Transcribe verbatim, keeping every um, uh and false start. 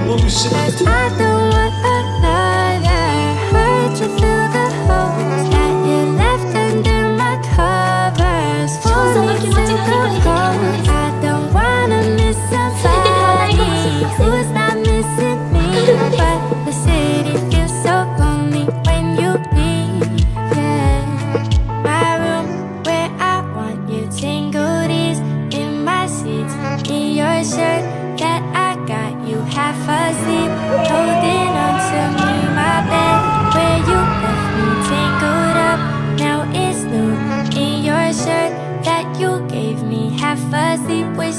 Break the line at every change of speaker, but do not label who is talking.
Oh shit.
Cause I don't want another hurt to fill the holes that you left under my covers. Falling to the cold. I don't wanna miss somebody who's not missing me. But the city feels so lonely when you leave, yeah. My room where I want you tangled is in my sheets, in your shirt that I got you half asleep, holding on to me. My bed where you left me tangled up, now it's new, in your shirt that you gave me half asleep with